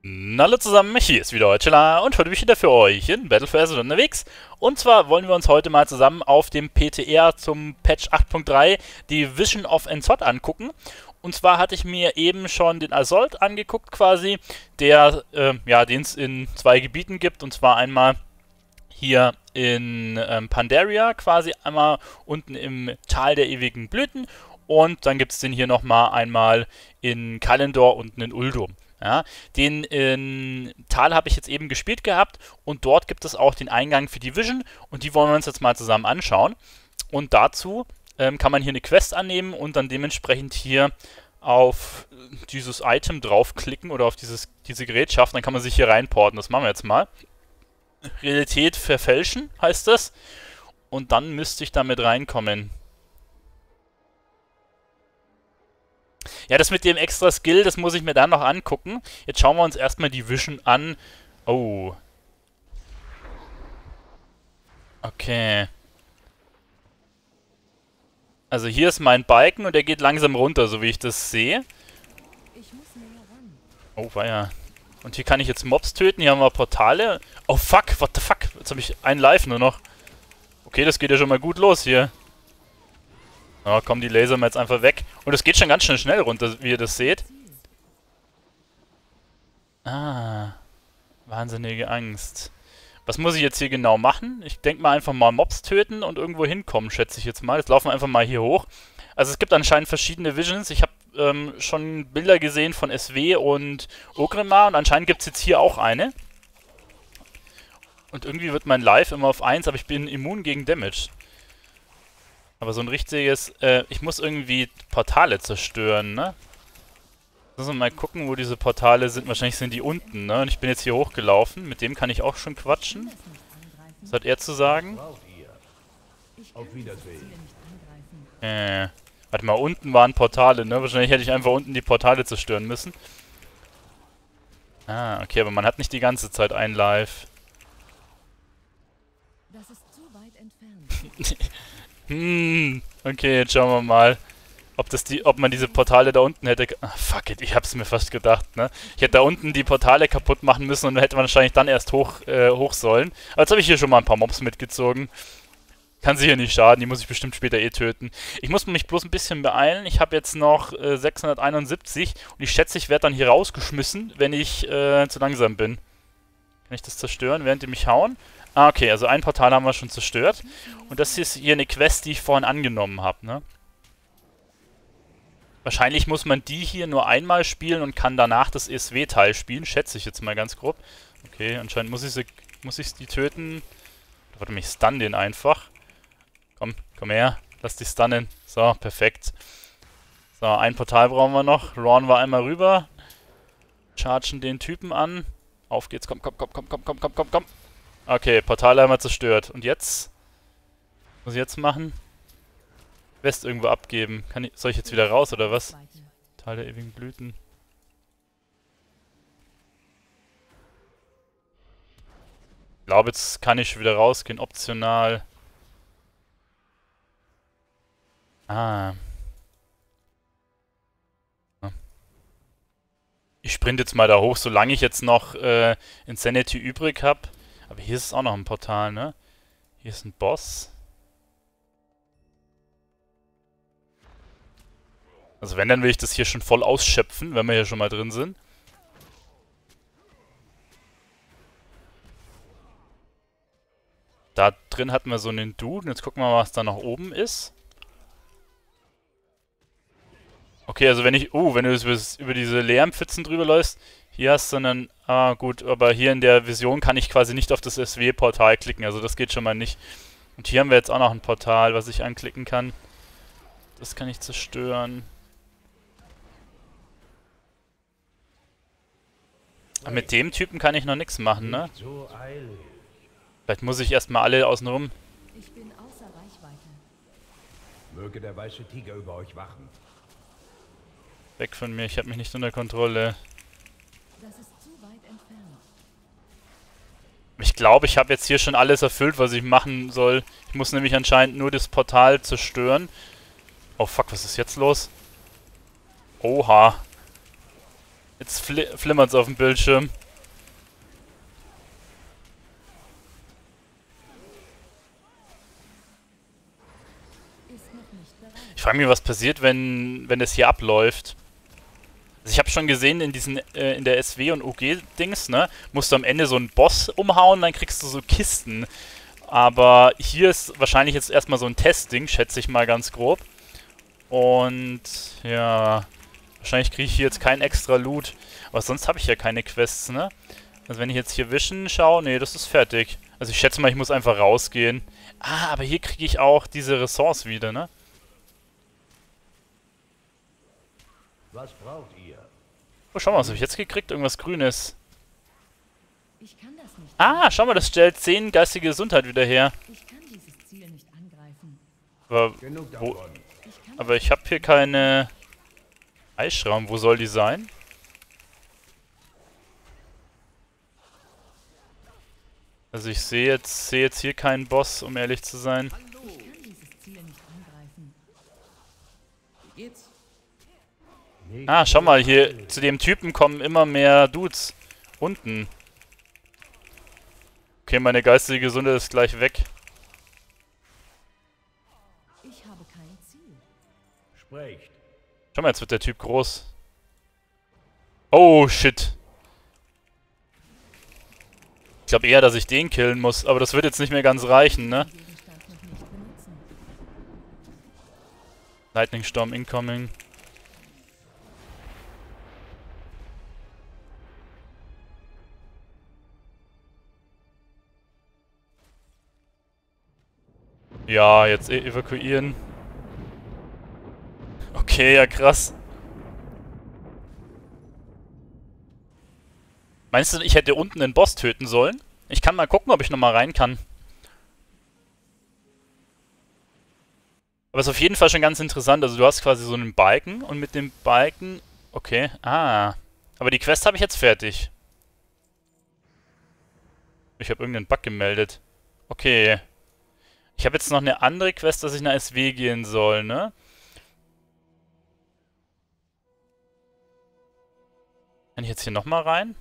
Hallo zusammen, hier ist wieder Deutschela und heute bin ich wieder für euch in Battle for Azeroth unterwegs. Und zwar wollen wir uns heute mal zusammen auf dem PTR zum Patch 8.3 die Vision of N'Zoth angucken. Und zwar hatte ich mir eben schon den Assault angeguckt quasi, der, den es in zwei Gebieten gibt. Und zwar einmal hier in Pandaria quasi, einmal unten im Tal der ewigen Blüten. Und dann gibt es den hier nochmal einmal in Kalendor unten in Uldum. Ja, den Tal habe ich jetzt eben gespielt gehabt und dort gibt es auch den Eingang für die Vision und die wollen wir uns jetzt mal zusammen anschauen. Und dazu kann man hier eine Quest annehmen und dann dementsprechend hier auf dieses Item draufklicken oder auf diese Gerätschaft, dann kann man sich hier reinporten. Das machen wir jetzt mal. Realität verfälschen heißt das und dann müsste ich damit reinkommen. Ja, das mit dem extra Skill, das muss ich mir dann noch angucken. Jetzt schauen wir uns erstmal die Vision an. Oh. Okay. Also hier ist mein Balken und der geht langsam runter, so wie ich das sehe. Oh, weia. Und hier kann ich jetzt Mobs töten. Hier haben wir Portale. Oh, fuck. What the fuck? Jetzt habe ich einen Live nur noch. Okay, das geht ja schon mal gut los hier. Ja, kommen die Laser mal jetzt einfach weg. Und es geht schon ganz schön schnell runter, wie ihr das seht. Ah. Wahnsinnige Angst. Was muss ich jetzt hier genau machen? Ich denke mal einfach mal Mobs töten und irgendwo hinkommen, schätze ich jetzt mal. Jetzt laufen wir einfach mal hier hoch. Also es gibt anscheinend verschiedene Visions. Ich habe schon Bilder gesehen von SW und Orgrimmar und anscheinend gibt es jetzt hier auch eine. Und irgendwie wird mein Life immer auf 1, aber ich bin immun gegen Damage. Aber so ein richtiges... ich muss irgendwie Portale zerstören, ne? Müssen wir mal gucken, wo diese Portale sind. Wahrscheinlich sind die unten, ne? Und ich bin jetzt hier hochgelaufen. Mit dem kann ich auch schon quatschen. Was hat er zu sagen? Warte mal, unten waren Portale, ne? Wahrscheinlich hätte ich einfach unten die Portale zerstören müssen. Ah, okay, aber man hat nicht die ganze Zeit ein Live. Das ist zu weit entfernt. Okay, jetzt schauen wir mal. Ob man diese Portale da unten hätte... Ah, fuck it, ich hab's mir fast gedacht, ne? Ich hätte da unten die Portale kaputt machen müssen und hätte man wahrscheinlich dann erst hoch sollen. Aber jetzt habe ich hier schon mal ein paar Mobs mitgezogen. Kann sicher nicht schaden, die muss ich bestimmt später eh töten. Ich muss mich bloß ein bisschen beeilen. Ich habe jetzt noch 671 und ich schätze, ich werde dann hier rausgeschmissen, wenn ich zu langsam bin. Kann ich das zerstören, während die mich hauen? Ah, okay, also ein Portal haben wir schon zerstört. Und das ist hier eine Quest, die ich vorhin angenommen habe, ne? Wahrscheinlich muss man die hier nur einmal spielen und kann danach das ESW-Teil spielen, schätze ich jetzt mal ganz grob. Okay, anscheinend muss ich die töten. Warte, ich stun den einfach. Komm her, lass dich stunnen. So, perfekt. So, ein Portal brauchen wir noch. Ron war einmal rüber. Chargen den Typen an. Auf geht's, komm. Okay, Portal einmal zerstört. Und jetzt? Was muss ich jetzt machen? West irgendwo abgeben. Soll ich jetzt wieder raus, oder was? Tal der ewigen Blüten. Ich glaube, jetzt kann ich schon wieder rausgehen. Optional. Ah. Ich sprinte jetzt mal da hoch, solange ich jetzt noch Insanity übrig habe. Aber hier ist es auch noch ein Portal, ne? Hier ist ein Boss. Also wenn, dann will ich das hier schon voll ausschöpfen, wenn wir hier schon mal drin sind. Da drin hatten wir so einen Dude. Jetzt gucken wir mal, was da noch oben ist. Okay, also wenn du über diese leeren Pfützen drüber läufst, hier hast du einen... Ah, gut, aber hier in der Vision kann ich quasi nicht auf das SW-Portal klicken. Also das geht schon mal nicht. Und hier haben wir jetzt auch noch ein Portal, was ich anklicken kann. Das kann ich zerstören. Aber mit dem Typen kann ich noch nichts machen, ne? Vielleicht muss ich erstmal alle außenrum. Ich bin außer Reichweite. Möge der weiße Tiger über euch wachen. Weg von mir, ich habe mich nicht unter Kontrolle. Das ist zu weit entfernt. Ich glaube, ich habe jetzt hier schon alles erfüllt, was ich machen soll. Ich muss nämlich anscheinend nur das Portal zerstören. Oh fuck, was ist jetzt los? Oha. Jetzt flimmert's auf dem Bildschirm. Ist noch nicht bereit. Ich frage mich, was passiert, wenn das hier abläuft. Also ich habe schon gesehen, in diesen in der SW und OG-Dings, ne, musst du am Ende so einen Boss umhauen, dann kriegst du so Kisten. Aber hier ist wahrscheinlich jetzt erstmal so ein Testding, schätze ich mal ganz grob. Und ja, wahrscheinlich kriege ich hier jetzt keinen extra Loot. Aber sonst habe ich ja keine Quests, ne? Also wenn ich jetzt hier Vision schaue, nee, das ist fertig. Also ich schätze mal, ich muss einfach rausgehen. Ah, aber hier kriege ich auch diese Ressource wieder, ne? Was braucht ihr? Oh, schau mal, was habe ich jetzt gekriegt? Irgendwas Grünes. Ich kann das nicht. Ah, schau mal, das stellt 10 geistige Gesundheit wieder her. Ich kann dieses Ziel nicht angreifen. Aber, Genug wo, davon. Ich kann aber ich habe hier keine Eisschraum. Wo soll die sein? Also ich sehe jetzt hier keinen Boss, um ehrlich zu sein. Ich kann dieses Ziel nicht angreifen. Wie geht's? Ah, schau mal, hier zu dem Typen kommen immer mehr Dudes. Unten. Okay, meine geistige Gesundheit ist gleich weg. Ich habe kein Ziel. Sprecht. Schau mal, jetzt wird der Typ groß. Oh, shit. Ich glaube eher, dass ich den killen muss, aber das wird jetzt nicht mehr ganz reichen, ne? Den Gegenstand noch nicht benutzen. Lightning Storm incoming. Ja, jetzt evakuieren. Okay, ja krass. Meinst du, ich hätte unten den Boss töten sollen? Ich kann mal gucken, ob ich nochmal rein kann. Aber es ist auf jeden Fall schon ganz interessant. Also du hast quasi so einen Balken und mit dem Balken... Okay, ah. Aber die Quest habe ich jetzt fertig. Ich habe irgendeinen Bug gemeldet. Okay. Ich habe jetzt noch eine andere Quest, dass ich nach SW gehen soll, ne? Kann ich jetzt hier nochmal rein?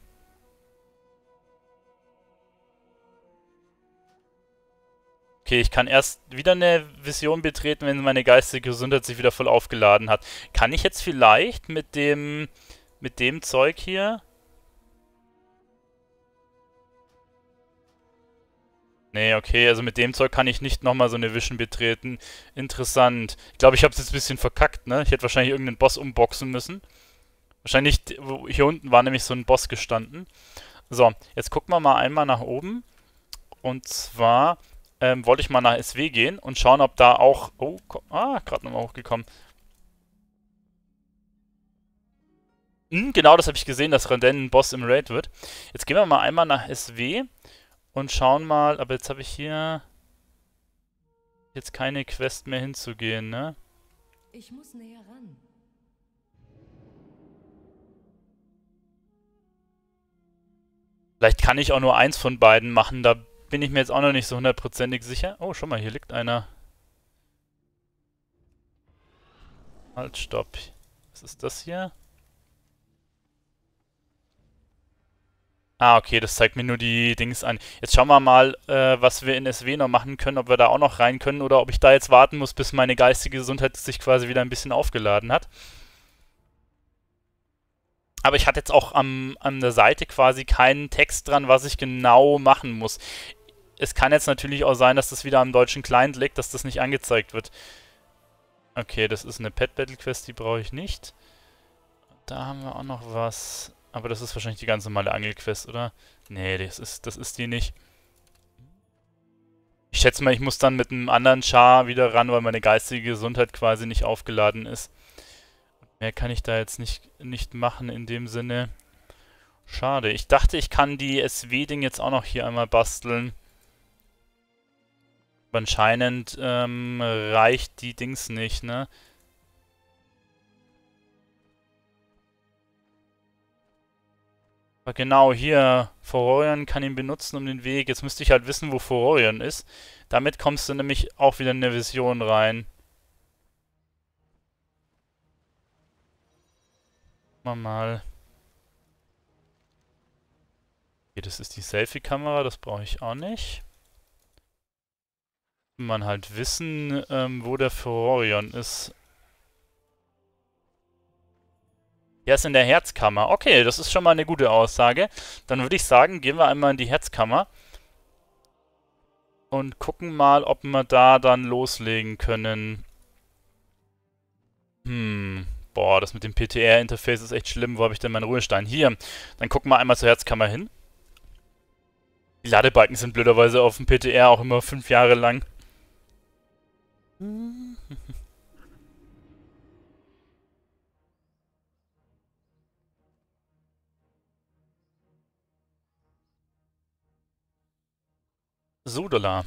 Okay, ich kann erst wieder eine Vision betreten, wenn meine geistige Gesundheit sich wieder voll aufgeladen hat. Kann ich jetzt vielleicht mit dem Zeug hier... Nee, okay, also mit dem Zeug kann ich nicht nochmal so eine Vision betreten. Interessant. Ich glaube, ich habe es jetzt ein bisschen verkackt, ne? Ich hätte wahrscheinlich irgendeinen Boss umboxen müssen. Wahrscheinlich, hier unten war nämlich so ein Boss gestanden. So, jetzt gucken wir mal einmal nach oben. Und zwar wollte ich mal nach SW gehen und schauen, ob da auch... Oh, gerade nochmal hochgekommen. Genau, das habe ich gesehen, dass Randen ein Boss im Raid wird. Jetzt gehen wir mal einmal nach SW und schauen mal... Aber jetzt habe ich hier... Jetzt keine Quest mehr hinzugehen, ne? Ich muss näher ran. Vielleicht kann ich auch nur eins von beiden machen, da bin ich mir jetzt auch noch nicht so hundertprozentig sicher. Oh, schau mal, hier liegt einer. Halt, stopp. Was ist das hier? Ah, okay, das zeigt mir nur die Dings an. Jetzt schauen wir mal, was wir in SW noch machen können, ob wir da auch noch rein können oder ob ich da jetzt warten muss, bis meine geistige Gesundheit sich quasi wieder ein bisschen aufgeladen hat. Aber ich hatte jetzt auch an der Seite quasi keinen Text dran, was ich genau machen muss. Es kann jetzt natürlich auch sein, dass das wieder am deutschen Client liegt, dass das nicht angezeigt wird. Okay, das ist eine Pet Battle Quest, die brauche ich nicht. Da haben wir auch noch was. Aber das ist wahrscheinlich die ganz normale Angelquest, oder? Nee, das ist die nicht. Ich schätze mal, ich muss dann mit einem anderen Char wieder ran, weil meine geistige Gesundheit quasi nicht aufgeladen ist. Mehr kann ich da jetzt nicht machen in dem Sinne. Schade. Ich dachte, ich kann die SW-Ding jetzt auch noch hier einmal basteln. Aber anscheinend reicht die Dings nicht, ne? Aber genau, hier, Fororion kann ihn benutzen um den Weg. Jetzt müsste ich halt wissen, wo Fororion ist. Damit kommst du nämlich auch wieder in eine Vision rein. Mal. Okay, das ist die Selfie-Kamera, das brauche ich auch nicht. Man halt wissen, wo der Furorion ist. Der ist in der Herzkammer. Okay, das ist schon mal eine gute Aussage. Dann würde ich sagen, gehen wir einmal in die Herzkammer. Und gucken mal, ob wir da dann loslegen können. Boah, das mit dem PTR-Interface ist echt schlimm. Wo habe ich denn meinen Ruhestein? Hier. Dann gucken wir einmal zur Herzkammer hin. Die Ladebalken sind blöderweise auf dem PTR auch immer 5 Jahre lang. Sudala.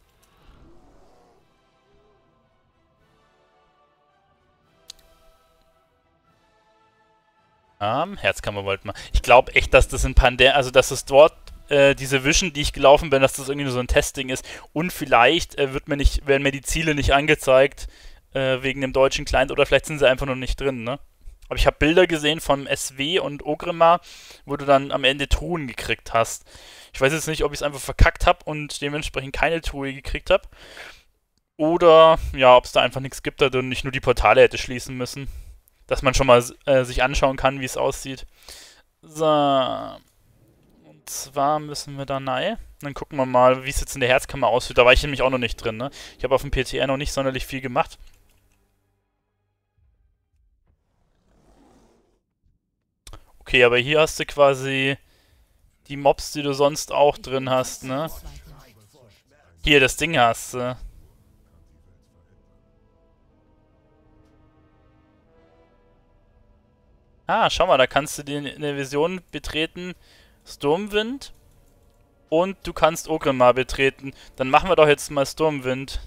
Herzkammer wollten wir. Ich glaube echt, dass das in Pandemie, also dass es dort diese Vision, die ich gelaufen bin, dass das irgendwie nur so ein Testing ist. Und vielleicht werden mir die Ziele nicht angezeigt wegen dem deutschen Client oder vielleicht sind sie einfach noch nicht drin, ne? Aber ich habe Bilder gesehen von SW und Ogrimmar, wo du dann am Ende Truhen gekriegt hast. Ich weiß jetzt nicht, ob ich es einfach verkackt habe und dementsprechend keine Truhe gekriegt habe. Oder, ja, ob es da einfach nichts gibt und ich nur die Portale hätte schließen müssen. Dass man schon mal sich anschauen kann, wie es aussieht. So. Und zwar müssen wir da rein. Dann gucken wir mal, wie es jetzt in der Herzkammer aussieht. Da war ich nämlich auch noch nicht drin, ne? Ich habe auf dem PTR noch nicht sonderlich viel gemacht. Okay, aber hier hast du quasi die Mobs, die du sonst auch drin hast, ne? Hier, das Ding hast du. Schau mal, da kannst du eine Vision betreten, Sturmwind. Und du kannst Ogrimmar betreten. Dann machen wir doch jetzt mal Sturmwind.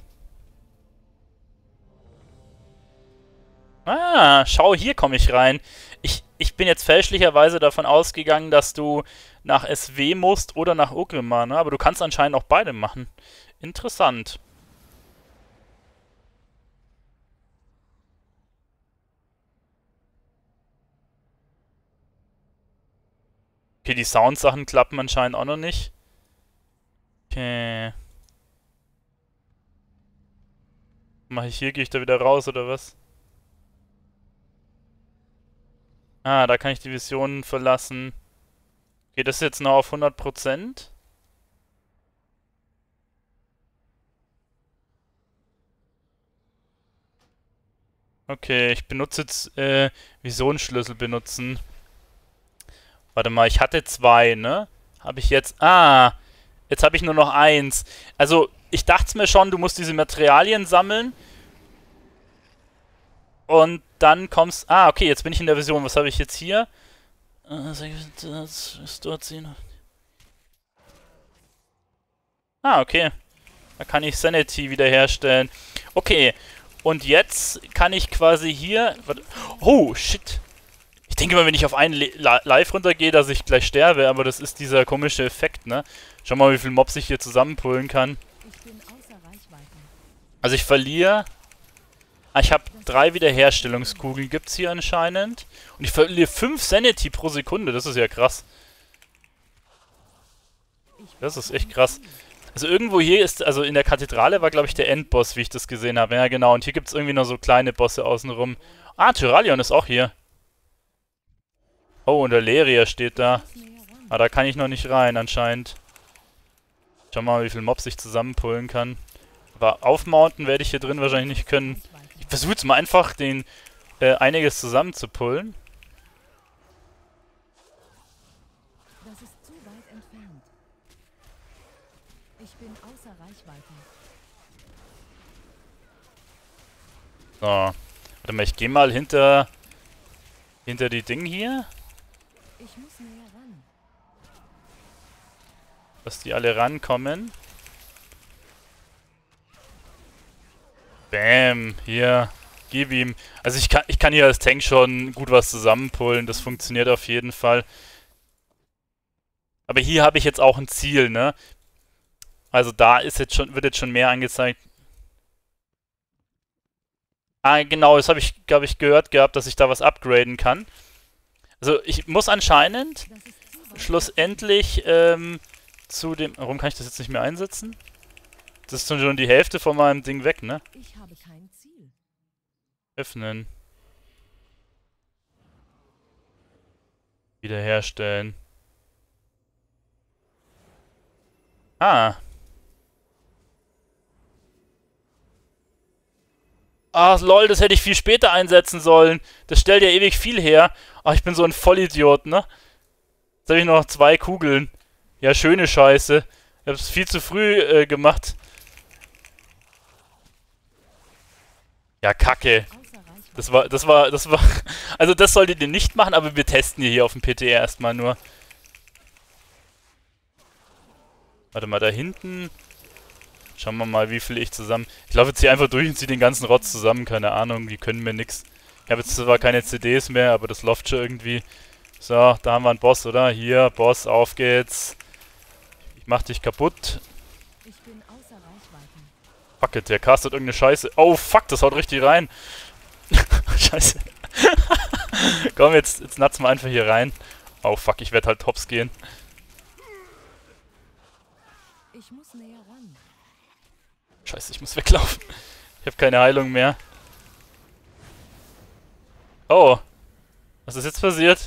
Schau, hier komme ich rein. Ich bin jetzt fälschlicherweise davon ausgegangen, dass du nach SW musst oder nach Ogrimmar, ne? Aber du kannst anscheinend auch beide machen. Interessant. Okay, die Soundsachen klappen anscheinend auch noch nicht. Okay. Mache ich hier, gehe ich da wieder raus, oder was? Da kann ich die Vision verlassen. Okay, das ist jetzt noch auf 100%. Okay, ich benutze jetzt, Visionsschlüssel benutzen. Warte mal, ich hatte 2, ne? Habe ich jetzt... jetzt habe ich nur noch 1. Also, ich dachte mir schon, du musst diese Materialien sammeln. Und dann kommst... okay, jetzt bin ich in der Vision. Was habe ich jetzt hier? Okay. Da kann ich Sanity wiederherstellen. Okay. Und jetzt kann ich quasi hier... Oh, shit. Ich denke mal, wenn ich auf einen Live runtergehe, dass ich gleich sterbe, aber das ist dieser komische Effekt, ne? Schau mal, wie viel Mobs ich hier zusammenpullen kann. Also ich verliere... ich habe 3 Wiederherstellungskugeln, gibt's hier anscheinend. Und ich verliere 5 Sanity pro Sekunde, das ist ja krass. Das ist echt krass. Also irgendwo hier ist, also in der Kathedrale war, glaube ich, der Endboss, wie ich das gesehen habe. Ja, genau. Und hier gibt es irgendwie noch so kleine Bosse außenrum. Tyralion ist auch hier. Oh, und der Leria steht da. Da kann ich noch nicht rein, anscheinend. Schau mal, wie viel Mobs ich zusammenpullen kann. Aber aufmounten werde ich hier drin wahrscheinlich nicht können. Ich versuche jetzt mal einfach, einiges zusammenzupullen. Das ist zu weit entfernt. Ich bin außer Reichweite. So. Warte mal, ich gehe mal hinter die Dinge hier. Ich muss näher ran. Dass die alle rankommen. Bam, hier. Gib ihm. Also ich kann hier als Tank schon gut was zusammenpullen. Das funktioniert auf jeden Fall. Aber hier habe ich jetzt auch ein Ziel, ne? Also da ist jetzt schon, wird jetzt schon mehr angezeigt. Genau, das habe ich, glaube ich, gehört gehabt, dass ich da was upgraden kann. Also ich muss anscheinend schlussendlich zu dem... Warum kann ich das jetzt nicht mehr einsetzen? Das ist schon die Hälfte von meinem Ding weg, ne? Ich habe kein Ziel. Öffnen. Wiederherstellen. Ah. Ah, lol, das hätte ich viel später einsetzen sollen. Das stellt ja ewig viel her. Ach, ich bin so ein Vollidiot, ne? Jetzt habe ich noch 2 Kugeln. Ja, schöne Scheiße. Ich habe es viel zu früh gemacht. Ja, Kacke. Außer Reichweite. Das war... Also das solltet ihr nicht machen, aber wir testen hier auf dem PTR erstmal nur. Warte mal, da hinten... Schauen wir mal, wie viel ich zusammen... Ich laufe jetzt hier einfach durch und ziehe den ganzen Rotz zusammen. Keine Ahnung, die können mir nix. Ich habe jetzt zwar keine CDs mehr, aber das läuft schon irgendwie. So, da haben wir einen Boss, oder? Hier, Boss, auf geht's. Ich mach dich kaputt. Ich bin außer Reichweite. Fuck it, der castet irgendeine Scheiße. Oh, fuck, das haut richtig rein. Scheiße. Komm, jetzt natzen wir einfach hier rein. Oh, fuck, ich werde halt hops gehen. Ich muss näher ran. Scheiße, ich muss weglaufen. Ich habe keine Heilung mehr. Oh. Was ist jetzt passiert?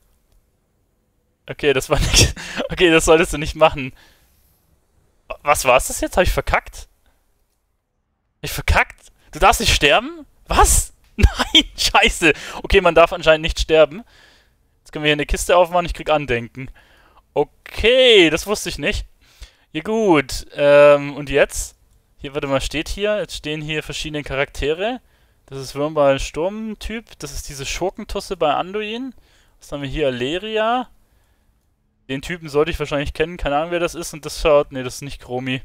Okay, das war nicht... Okay, das solltest du nicht machen. Was war's das jetzt? Habe ich verkackt? Ich verkackt? Du darfst nicht sterben? Was? Nein, scheiße. Okay, man darf anscheinend nicht sterben. Jetzt können wir hier eine Kiste aufmachen, ich krieg Andenken. Okay, das wusste ich nicht. Ja gut, und jetzt? Hier, warte mal, steht hier, jetzt stehen hier verschiedene Charaktere. Das ist Würmball Sturmtyp, das ist diese Schurkentusse bei Anduin. Was haben wir hier? Leria. Den Typen sollte ich wahrscheinlich kennen, keine Ahnung wer das ist. Und das schaut, nee, das ist nicht Chromi.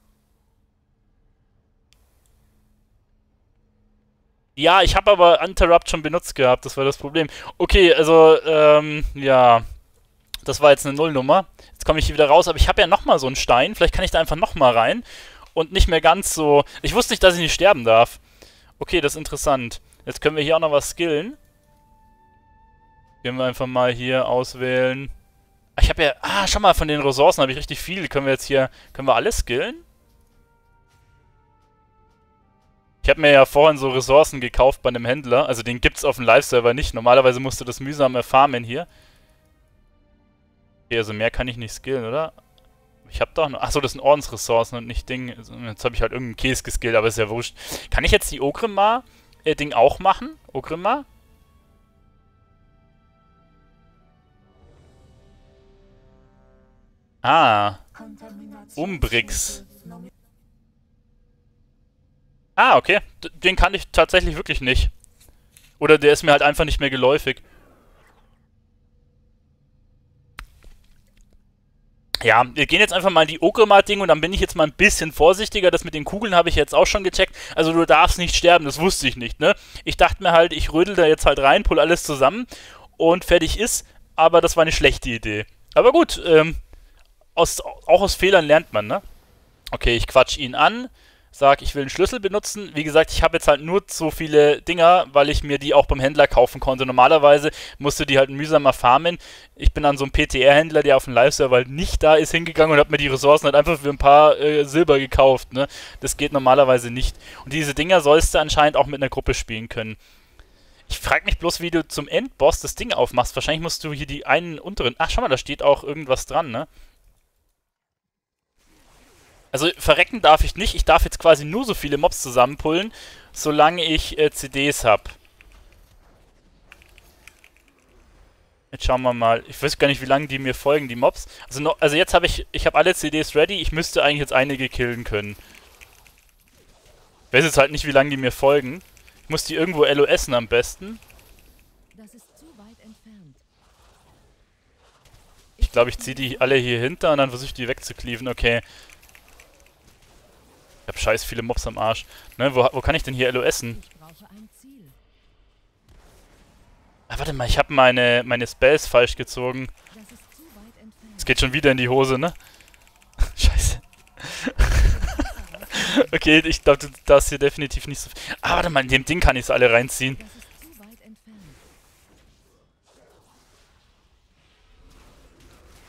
Ja, ich habe aber Interrupt schon benutzt gehabt, das war das Problem. Okay, also, ja. Das war jetzt eine Nullnummer. Jetzt komme ich hier wieder raus, aber ich habe ja nochmal so einen Stein. Vielleicht kann ich da einfach nochmal rein. Und nicht mehr ganz so... Ich wusste nicht, dass ich nicht sterben darf. Okay, das ist interessant. Jetzt können wir hier auch noch was skillen. Gehen wir einfach mal hier auswählen. Ich habe ja... Ah, schau mal, von den Ressourcen habe ich richtig viel. Können wir jetzt hier... Können wir alles skillen? Ich habe mir ja vorhin so Ressourcen gekauft bei einem Händler. Also den gibt's auf dem Live-Server nicht. Normalerweise musst du das mühsam erfarmen hier. Okay, also mehr kann ich nicht skillen, oder? Ich habe doch noch... Achso, das sind Ordensressourcen und nicht Ding. Jetzt habe ich halt irgendeinen Käse geskillt, aber ist ja wurscht. Kann ich jetzt die Ogrimmar Ding auch machen? Ogrimmar? Ah. Umbrix. Ah, okay. Den kann ich tatsächlich wirklich nicht. Oder der ist mir halt einfach nicht mehr geläufig. Ja, wir gehen jetzt einfach mal in die Ogrimmar-Ding und dann bin ich jetzt mal ein bisschen vorsichtiger. Das mit den Kugeln habe ich jetzt auch schon gecheckt. Also du darfst nicht sterben, das wusste ich nicht, ne? Ich dachte mir halt, ich rödel da jetzt halt rein, pull alles zusammen und fertig ist. Aber das war eine schlechte Idee. Aber gut, auch aus Fehlern lernt man, ne? Okay, ich quatsch ihn an. Sag, ich will einen Schlüssel benutzen. Wie gesagt, ich habe jetzt halt nur so viele Dinger, weil ich mir die auch beim Händler kaufen konnte. Normalerweise musst du die halt mühsamer farmen. Ich bin an so einem PTR-Händler, der auf dem Live-Server halt nicht da ist, hingegangen und habe mir die Ressourcen halt einfach für ein paar Silber gekauft. Ne? Das geht normalerweise nicht. Und diese Dinger sollst du anscheinend auch mit einer Gruppe spielen können. Ich frage mich bloß, wie du zum Endboss das Ding aufmachst. Wahrscheinlich musst du hier die einen unteren... Ach, schau mal, da steht auch irgendwas dran, ne? Also verrecken darf ich nicht. Ich darf jetzt quasi nur so viele Mobs zusammenpullen, solange ich CDs habe. Jetzt schauen wir mal. Ich weiß gar nicht, wie lange die mir folgen, die Mobs. Also jetzt habe ich habe alle CDs ready. Ich müsste eigentlich jetzt einige killen können. Ich weiß jetzt halt nicht, wie lange die mir folgen. Ich muss die irgendwo LOSen am besten. Das ist zu weit entfernt. Ich glaube, ich ziehe die alle hier hinter und dann versuche ich die wegzucleaven. Okay. Ich hab scheiß viele Mobs am Arsch. Ne, wo kann ich denn hier LOSen? Ich brauche ein Ziel. Ah, warte mal, ich habe meine Spells falsch gezogen. Das ist zu weit entfernt. Es geht schon wieder in die Hose, ne? Scheiße. Okay, ich glaube, du darfst hier definitiv nicht so viel... Ah, warte mal, in dem Ding kann ich es alle reinziehen. Das ist zu weit entfernt.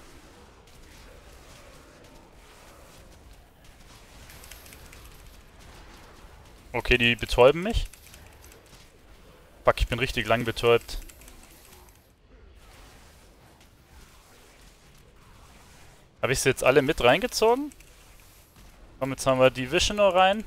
Okay, die betäuben mich. Fuck, ich bin richtig lang betäubt. Habe ich sie jetzt alle mit reingezogen? Komm, jetzt haben wir die Vision noch rein.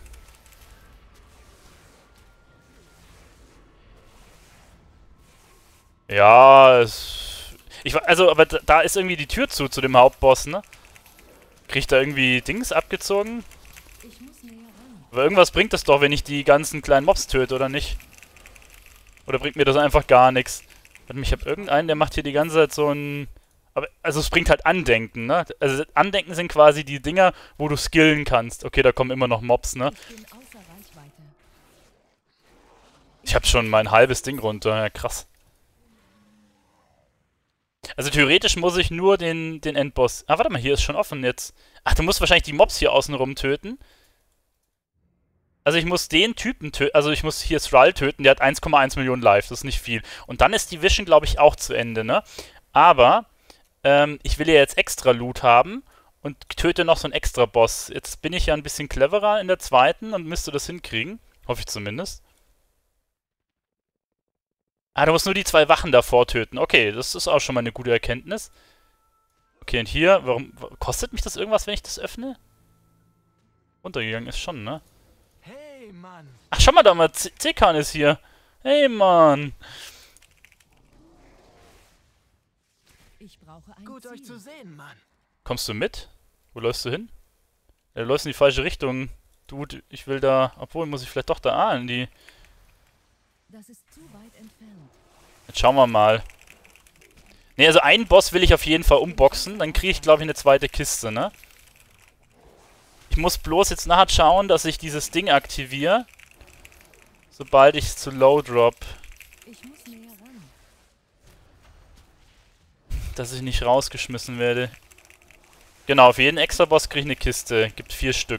Ja, also, aber da ist irgendwie die Tür zu dem Hauptboss, ne? Krieg ich da irgendwie Dings abgezogen? Ich muss näher ran. Aber irgendwas bringt das doch, wenn ich die ganzen kleinen Mobs töte, oder nicht? Oder bringt mir das einfach gar nichts? Ich habe irgendeinen, der macht hier die ganze Zeit so ein... Aber, also es bringt halt Andenken, ne? Also Andenken sind quasi die Dinger, wo du skillen kannst. Okay, da kommen immer noch Mobs, ne? Ich bin außer Reichweite. Ich habe schon mein halbes Ding runter, ja krass. Also theoretisch muss ich nur den Endboss... Ah, warte mal, hier ist schon offen jetzt. Ach, du musst wahrscheinlich die Mobs hier außenrum töten. Also ich muss den Typen töten, also ich muss hier Thrall töten, der hat 1,1 Millionen Life, das ist nicht viel. Und dann ist die Vision, glaube ich, auch zu Ende, ne? Aber, ich will ja jetzt extra Loot haben und töte noch so einen extra Boss. Jetzt bin ich ja ein bisschen cleverer in der zweiten und müsste das hinkriegen. Hoffe ich zumindest. Ah, du musst nur die 2 Wachen davor töten. Okay, das ist auch schon mal eine gute Erkenntnis. Okay, und hier, warum... Kostet mich das irgendwas, wenn ich das öffne? Runtergegangen ist schon, ne? Hey, Mann. Ach, schau mal da mal, Zekan ist hier. Hey, Mann. Ich brauche ein Gut, Ziel. euch zu sehen, Mann. Kommst du mit? Wo läufst du hin? Ja, du läufst in die falsche Richtung. Dude, ich will da... Obwohl, muss ich vielleicht doch da... Ah, in die... Das ist zu weit entfernt. Jetzt schauen wir mal. Ne, also einen Boss will ich auf jeden Fall umboxen. Dann kriege ich, glaube ich, eine zweite Kiste, ne? Ich muss bloß jetzt nachher schauen, dass ich dieses Ding aktiviere. Sobald ich es zu low drop. Ich muss näher ran. Dass ich nicht rausgeschmissen werde. Genau, für jeden extra Boss kriege ich eine Kiste. Gibt 4 Stück.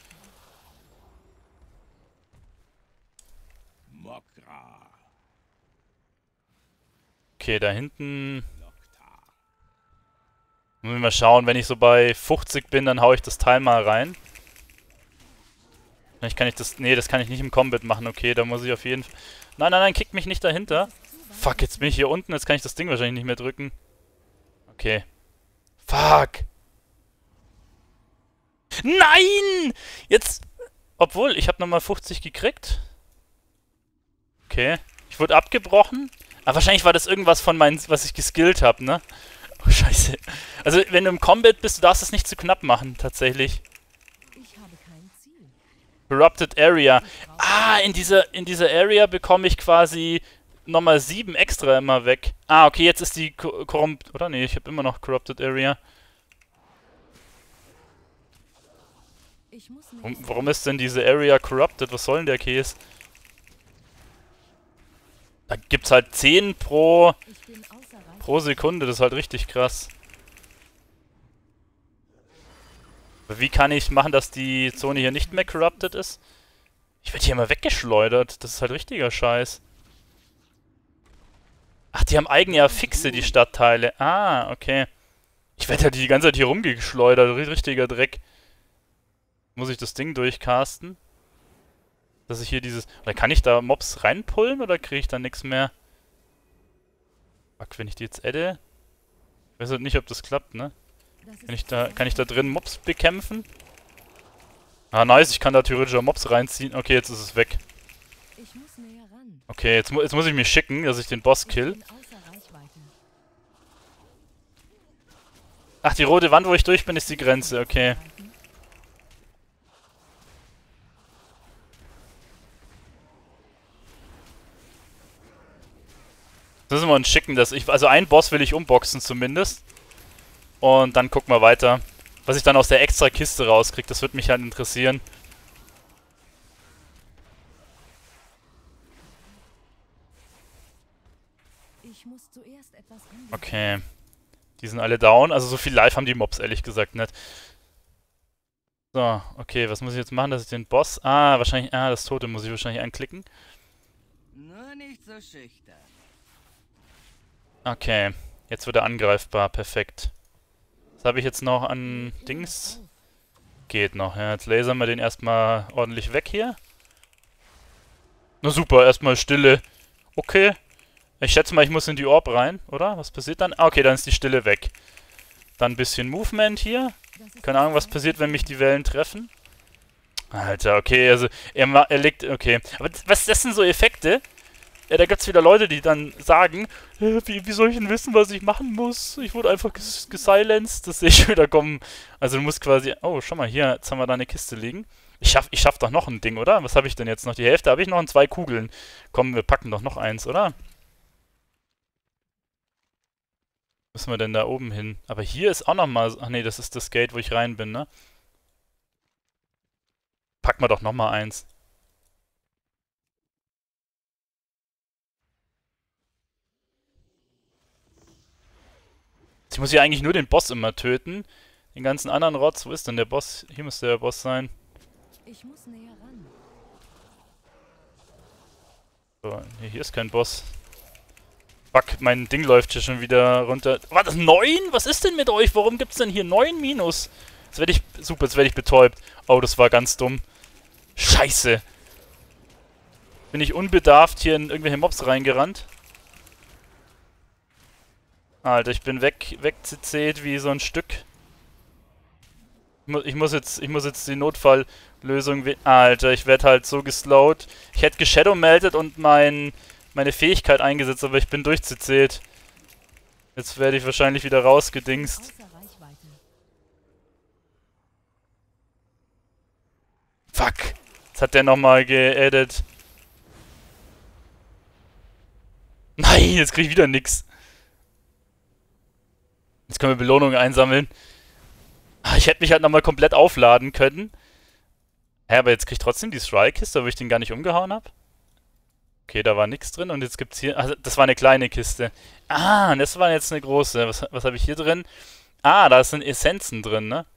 Mokra. Okay, da hinten... Muss ich mal schauen, wenn ich so bei 50 bin, dann hau ich das Teil mal rein. Vielleicht kann ich das... Nee, das kann ich nicht im Combat machen. Okay, da muss ich auf jeden Fall... Nein, nein, nein, kick mich nicht dahinter. Fuck, jetzt bin ich hier unten. Jetzt kann ich das Ding wahrscheinlich nicht mehr drücken. Okay. Fuck! Nein! Jetzt... Obwohl, ich habe nochmal 50 gekriegt. Okay. Ich wurde abgebrochen. Aber wahrscheinlich war das irgendwas von meinen... Was ich geskillt habe, ne? Oh, scheiße. Also, wenn du im Combat bist, du darfst es nicht zu knapp machen, tatsächlich. Ich habe kein Ziel. Corrupted Area. Ah, in dieser Area bekomme ich quasi nochmal 7 extra immer weg. Ah, okay, jetzt ist die korrumpt... Oder? Nee, ich habe immer noch Corrupted Area. Ich muss näher Warum ist denn diese Area corrupted? Was soll denn der Käse? Da gibt's halt 10 pro Ich bin außer Reichweite. Sekunde. Das ist halt richtig krass. Aber wie kann ich machen, dass die Zone hier nicht mehr corrupted ist? Ich werde hier immer weggeschleudert. Das ist halt richtiger Scheiß. Ach, die haben eigene Affixe, die Stadtteile. Ah, okay. Ich werde halt die ganze Zeit hier rumgeschleudert. Richtiger Dreck. Muss ich das Ding durchcasten? Dass ich hier dieses... Oder kann ich da Mobs reinpullen oder kriege ich da nichts mehr? Fuck, wenn ich die jetzt adde... Ich weiß halt nicht, ob das klappt, ne? Das ist Kann ich da drin Mobs bekämpfen? Ah, nice, ich kann da theoretisch auch Mobs reinziehen. Okay, jetzt ist es weg. Ich muss näher ran. Okay, jetzt muss ich mich schicken, dass ich den Boss Ich kill. bin außer Reichweite. Ach, die rote Wand, wo ich durch bin, ist die Grenze. Okay. Jetzt müssen wir uns schicken, dass ich... Also einen Boss will ich umboxen zumindest. Und dann gucken wir weiter. Was ich dann aus der extra Kiste rauskriege, das würde mich halt interessieren. Ich muss zuerst etwas anbieten. Okay. Die sind alle down. Also so viel Life haben die Mobs ehrlich gesagt nicht. So, okay, was muss ich jetzt machen, dass ich den Boss... Ah, wahrscheinlich... Ah, das Tote muss ich wahrscheinlich anklicken. Nur nicht so schüchtern. Okay, jetzt wird er angreifbar. Perfekt. Was habe ich jetzt noch an Dings? Geht noch, ja. Jetzt lasern wir den erstmal ordentlich weg hier. Na super, erstmal Stille. Okay. Ich schätze mal, ich muss in die Orb rein, oder? Was passiert dann? Ah, okay, dann ist die Stille weg. Dann ein bisschen Movement hier. Keine Ahnung, was passiert, wenn mich die Wellen treffen. Alter, okay, also er legt... Okay. Aber das sind so Effekte. Ja, da gibt's wieder Leute, die dann sagen, wie soll ich denn wissen, was ich machen muss? Ich wurde einfach gesilenced. Das sehe ich wieder kommen. Also du musst quasi... Oh, schau mal, hier, jetzt haben wir da eine Kiste liegen. Ich schaff doch noch ein Ding, oder? Was habe ich denn jetzt noch? Die Hälfte habe ich noch und 2 Kugeln. Komm, wir packen doch noch eins, oder? Müssen wir denn da oben hin? Aber hier ist auch nochmal... Ach nee, das ist das Gate, wo ich rein bin, ne? Packen wir doch nochmal eins. Ich muss hier eigentlich nur den Boss immer töten. Den ganzen anderen Rotz. Wo ist denn der Boss? Hier müsste der Boss sein. Ich muss näher ran. So, nee, hier ist kein Boss. Fuck, mein Ding läuft hier schon wieder runter. War das 9? Was ist denn mit euch? Warum gibt's denn hier 9 Minus? Jetzt werde ich... Super, jetzt werde ich betäubt. Oh, das war ganz dumm. Scheiße. Bin ich unbedarft hier in irgendwelche Mobs reingerannt? Alter, ich bin wegzählt wie so ein Stück. Ich muss jetzt die Notfalllösung... Alter, ich werde halt so geslowt. Ich hätte geshadowmeldet und meine Fähigkeit eingesetzt, aber ich bin durchzählt. Jetzt werde ich wahrscheinlich wieder rausgedingst. Außer Reichweite. Fuck. Jetzt hat der nochmal geaddet. Nein, jetzt krieg ich wieder nix. Jetzt können wir Belohnungen einsammeln. Ich hätte mich halt nochmal komplett aufladen können. Hä, aber jetzt krieg ich trotzdem die Strike-Kiste, wo ich den gar nicht umgehauen habe. Okay, da war nichts drin und jetzt gibt's hier... Also, das war eine kleine Kiste. Ah, das war jetzt eine große. Was habe ich hier drin? Ah, da sind Essenzen drin, ne?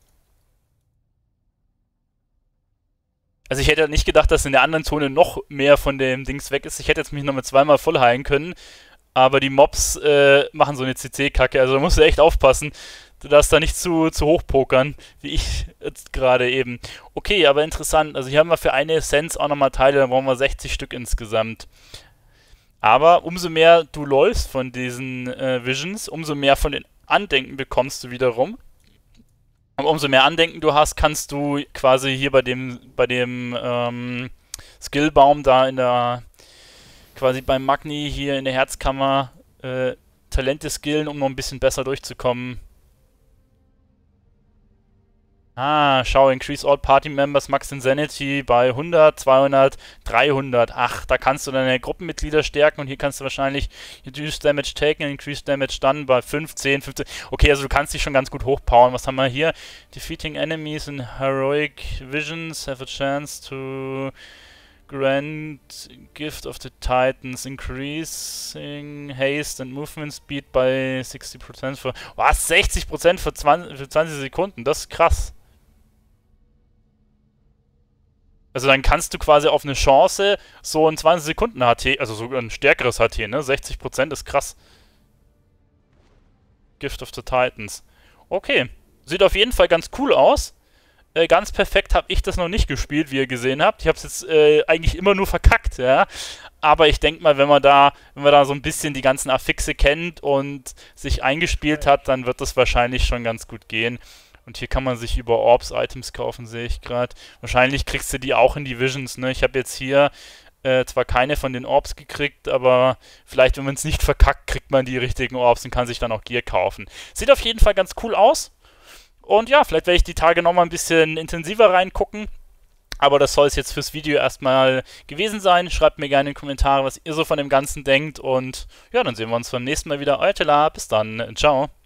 Also ich hätte nicht gedacht, dass in der anderen Zone noch mehr von dem Dings weg ist. Ich hätte jetzt mich nochmal zweimal voll heilen können. Aber die Mobs machen so eine CC-Kacke. Also da musst du echt aufpassen. Du darfst da nicht zu hoch pokern, wie ich jetzt gerade eben. Okay, aber interessant. Also hier haben wir für eine Essenz auch nochmal Teile. Da brauchen wir 60 Stück insgesamt. Aber umso mehr du läufst von diesen Visions, umso mehr von den Andenken bekommst du wiederum. Aber umso mehr Andenken du hast, kannst du quasi hier bei dem Skillbaum da in der... quasi beim Magni hier in der Herzkammer Talente skillen, um noch ein bisschen besser durchzukommen. Ah, schau, increase all party members max insanity bei 100, 200, 300. Ach, da kannst du deine Gruppenmitglieder stärken und hier kannst du wahrscheinlich reduce damage taken and increase damage done bei 15, 15. Okay, also du kannst dich schon ganz gut hochpowern. Was haben wir hier? Defeating enemies in heroic visions have a chance to... Grant Gift of the Titans, increasing haste and movement speed by 60% für... Was? 60% für 20 Sekunden? Das ist krass. Also dann kannst du quasi auf eine Chance so ein 20 Sekunden HT, also sogar ein stärkeres HT, ne? 60% ist krass. Gift of the Titans. Okay. Sieht auf jeden Fall ganz cool aus. Ganz perfekt habe ich das noch nicht gespielt, wie ihr gesehen habt. Ich habe es jetzt eigentlich immer nur verkackt, ja. Aber ich denke mal, wenn man da so ein bisschen die ganzen Affixe kennt und sich eingespielt hat, dann wird das wahrscheinlich schon ganz gut gehen. Und hier kann man sich über Orbs Items kaufen, sehe ich gerade. Wahrscheinlich kriegst du die auch in die Visions, ne? Ich habe jetzt hier zwar keine von den Orbs gekriegt, aber vielleicht, wenn man es nicht verkackt, kriegt man die richtigen Orbs und kann sich dann auch Gear kaufen. Sieht auf jeden Fall ganz cool aus. Und ja, vielleicht werde ich die Tage nochmal ein bisschen intensiver reingucken. Aber das soll es jetzt fürs Video erstmal gewesen sein. Schreibt mir gerne in die Kommentare, was ihr so von dem Ganzen denkt. Und ja, dann sehen wir uns beim nächsten Mal wieder. Euer Tela, bis dann. Ciao.